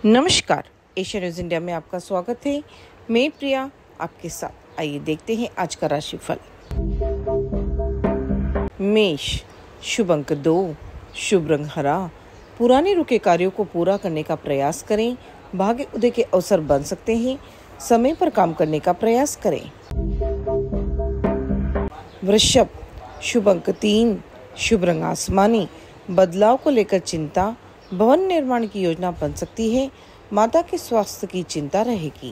नमस्कार, Asia news India में आपका स्वागत है। मैं प्रिया आपके साथ। आइए देखते हैं आज का राशिफल। मेष, शुभ अंक 2, शुभ रंग हरा। पुराने रुके कार्यों को पूरा करने का प्रयास करें। भाग्य उदय के अवसर बन सकते हैं। समय पर काम करने का प्रयास करें। वृषभ, शुभ अंक 3, शुभ रंग आसमानी। बदलाव को लेकर चिंता। भवन निर्माण की योजना बन सकती है। माता के स्वास्थ्य की चिंता रहेगी।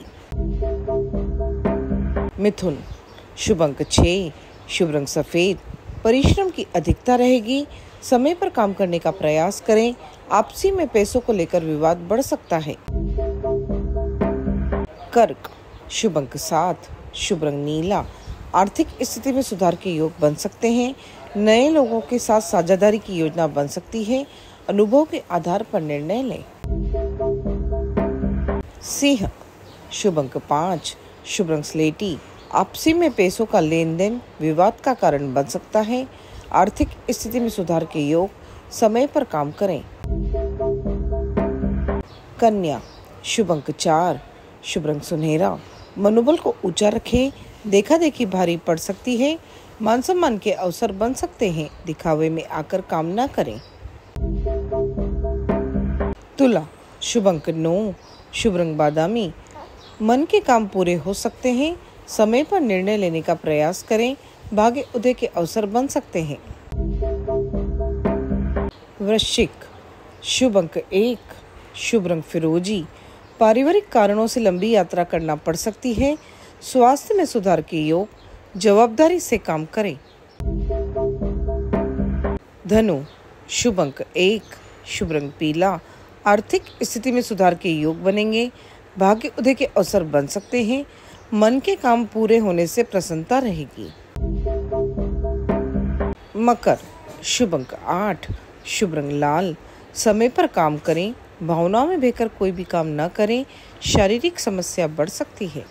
मिथुन, शुभ अंक 6, शुभ रंग सफेद। परिश्रम की अधिकता रहेगी। समय पर काम करने का प्रयास करें। आपसी में पैसों को लेकर विवाद बढ़ सकता है। कर्क, शुभ अंक 7, शुभ रंग नीला। आर्थिक स्थिति में सुधार के योग बन सकते हैं। नए लोगों के साथ साझेदारी की योजना बन सकती है। अनुभव के आधार पर निर्णय लें। सिंह, शुभ अंक 5, शुभ रंग स्लेटी। आपसी में पैसों का लेन देन विवाद का कारण बन सकता है। आर्थिक स्थिति में सुधार के योग। समय पर काम करें। कन्या, शुभ अंक 4, शुभ रंग सुनहरा। मनोबल को ऊंचा रखें। देखा देखी भारी पड़ सकती है। मान सम्मान के अवसर बन सकते हैं। दिखावे में आकर काम न करें। तुला, शुभ अंक 9, शुभ रंग बादामी। मन के काम पूरे हो सकते हैं। समय पर निर्णय लेने का प्रयास करें। भाग्य उदय के अवसर बन सकते हैं। वृश्चिक, शुभ अंक 1, शुभ रंग फिरोजी। पारिवारिक कारणों से लंबी यात्रा करना पड़ सकती है। स्वास्थ्य में सुधार के योग। जवाबदारी से काम करें। धनु, शुभ अंक 1, शुभ रंग पीला। आर्थिक स्थिति में सुधार के योग बनेंगे। भाग्य उदय के अवसर बन सकते हैं। मन के काम पूरे होने से प्रसन्नता रहेगी। मकर, शुभ अंक 8, शुभ रंग लाल। समय पर काम करें। भावनाओं में बहकर कोई भी काम न करें। शारीरिक समस्या बढ़ सकती है।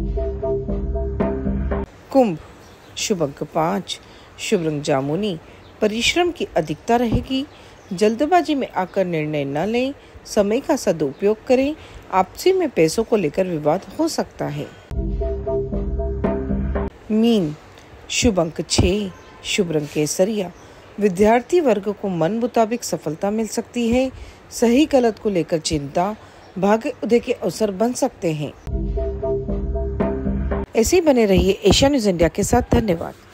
कुंभ, शुभ अंक 5, शुभ रंग जामुनी। परिश्रम की अधिकता रहेगी। जल्दबाजी में आकर निर्णय न लें। समय का सदुपयोग करें। आपसी में पैसों को लेकर विवाद हो सकता है। मीन, शुभ अंक 6, शुभ रंग केसरिया। विद्यार्थी वर्ग को मन मुताबिक सफलता मिल सकती है। सही गलत को लेकर चिंता। भाग्य उदय के अवसर बन सकते हैं। ऐसे ही बने रहिए एशिया न्यूज़ इंडिया के साथ। धन्यवाद।